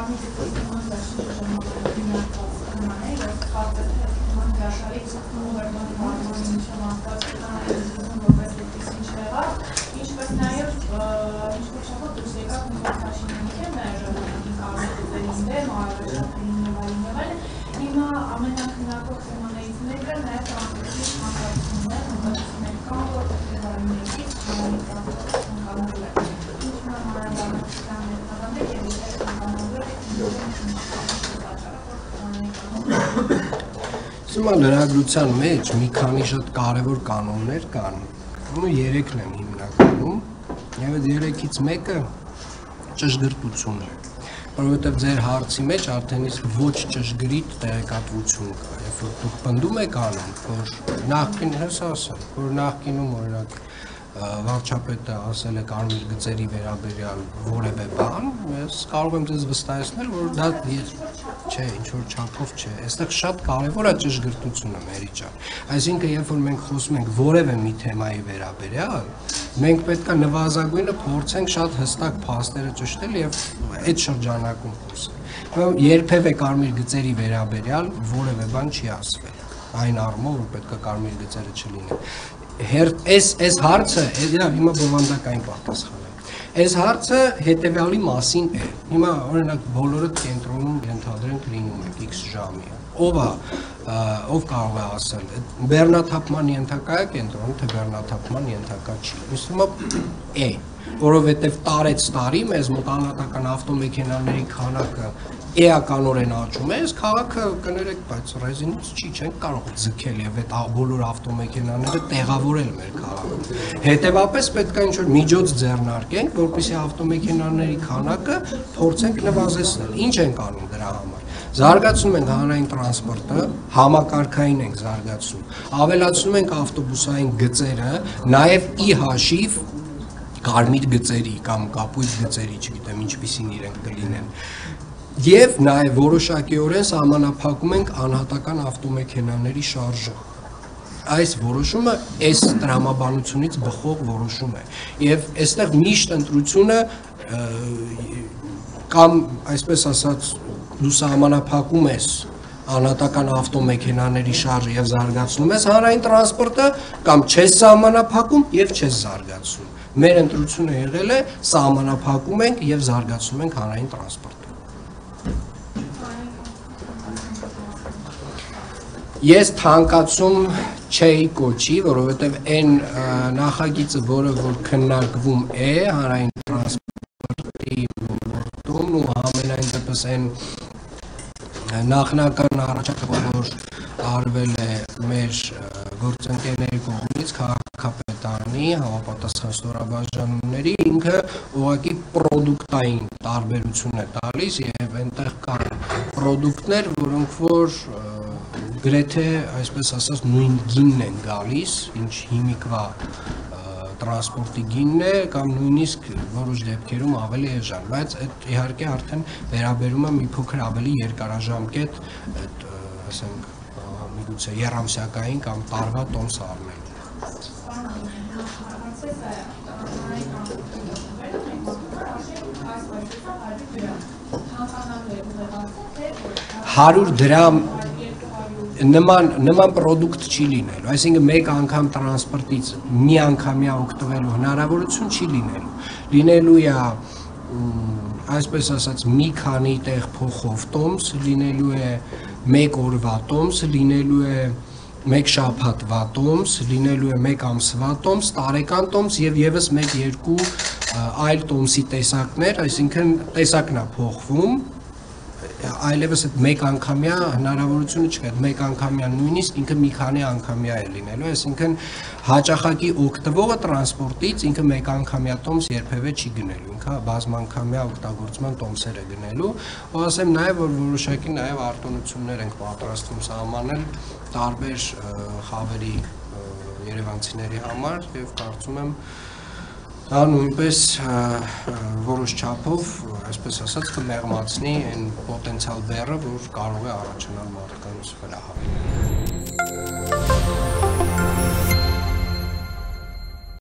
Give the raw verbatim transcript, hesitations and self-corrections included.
Լրագրության մեջ մի քանի շատ կարևոր կանոններ կան, ու երեքն են հիմնականում, եւ այդ երեքից մեկը ճշգրտությունն է, որովհետեւ ձեր հարցի մեջ արդեն իսկ ոչ ճշգրիտ տեղեկատվություն կա, երբ որ դուք պնդում եք անում, որ նախկին հեսասը, որ նախկինում օրինակ վարչապետը ասել է կարմիր գծերի վերաբերյալ որևէ բան, ես կարող եմ ձեզ վստահեցնել, որ դա չէ, ինչ-որ չափով չէ, այստեղ շատ կարևոր է ճշգրտությունը մերի ջան, այսինքն երբ որ մենք խոսում ենք որևէ մի թեմայի վերաբերյալ, մենք պետք է նվազագույնը փորձենք շատ հստակ փաստերը ճշտել եւ այդ շրջանակում խոսել, երբևէ կարմիր գծերի վերաբերյալ որևէ բան չի ասվել, այն առումով, որ պետք է կարմիր գծերը չլինեն Այս հարցը, հիմա բովանդակային պատասխան է, այս հարցը հետևյալի մասին է, հիմա օրինակ բոլորը կենտրոնում ենթադրենք լինում եք X ժամի, ով է, ով կարող է ասել, բեռնաթափման ենթակա է կենտրոնում, թե բեռնաթափման ենթակա չի, իսկույն է, որովհետև տարեց տարի մեզ մոտ անհատական ավտոմեքենաների քանակը էականորեն աճում է, այս քաղաքը կներեք, բայց ռեզինից չի, չենք կարող ձգել եւ այդ բոլոր ավտոմեքենաները տեղավորել մեր քաղաքում։ Հետևաբար պետք է ինչ-որ միջոց ձեռնարկենք, որպեսզի ավտոմեքենաների քանակը փորձենք նվազեցնել։ Ինչ ենք անում դրա համար։ Զարգացնում ենք հանրային տրանսպորտը, համակարգային ենք զարգացում, ավելացնում ենք ավտոբուսային գծերը, նաեւ ի հաշիվ կարմիր գծերի կամ կապույտ գծերի, չգիտեմ ինչպիսին իրենք կլինեն։ Եվ նաև որոշակիորեն սահմանափակում ենք անհատական ավտոմեքենաների շարժը։ Այս որոշումը այս տրամաբանությունից բխող որոշում է։ Եվ այստեղ միշտ ընտրությունը կամ այսպես ասած դու սահմանափակում ես անհատական ավտոմեքենաների շարժը եւ զարգացնում ես հանրային տրանսպորտը կամ չես սահմանափակում եւ չես զարգացում։ Մեր ընտրությունը եղել է սահմանափակում ենք եւ զարգացնում ենք հանրային տրանսպորտը։ Ես թանկացում չէի կոչի, որովհետև այն նախագիծը, որը որ քննարկվում է հանրային տրանսպորտի ոլորտում ու համենայն դեպս այն նախնական առաջարկը, որ արվել է մեր գործընկերների կողմից քաղաքապետարանի համապատասխան ստորաբաժանումների, ինքը ուղղակի պրոդուկտային տարբերություն է տալիս եւ այնտեղ կան պրոդուկտներ, որոնք որ գրեթե այսպես ասած նույն գինն են գալիս, ինչ հիմիկվա տրանսպորտի գինն է կամ նույնիսկ որոշ դեպքերում ավելի էժան, բայց այդ իհարկե արդեն վերաբերում է մի փոքր ավելի երկարաժամկետ այդ ասենք միգուցե երամսյակային կամ տարվա տոմս առնելու։ հարյուր դրամ նման նման պրոդուկտ չի լինելու, այսինքն մեկ անգամ տրանսպորտից մի անգամյա օգտվելու հնարավորություն չի լինելու։ Լինելու է այսպես ասած մի քանի տեղ փոխով տոմս, լինելու է մեկ օրվա տոմս, լինելու է մեկ շաբաթվա տոմս, լինելու է մեկ ամսվա տոմս, տարեկան տոմս եւ եւս մեկ երկու այլ տոմսի տեսակներ, այսինքն տեսակն է փոխվում այլևս այդ մեկ անգամյա հնարավորությունը չկա, մեկ անգամյա նույնիսկ ինքը մի քանի անգամյա է լինելու, այսինքն հաճախակի օգտվողը տրանսպորտից ինքը մեկ անգամյա տոմս երբևէ չի գնելու, ինքը բազմանգամյա օգտագործման տոմսեր է գնելու, ու ասեմ նաև որ որոշակի նաև արտոնություններ ենք պատրաստվում սահմանել տարբեր խավերի երևանցիների համար եւ կարծում եմ դա նույնպես որոշ չափով, այսպես ասած, կմեղմացնի այն պոտենցիալ բեռը, որ կարող է առաջանալ մարդկանց վրա։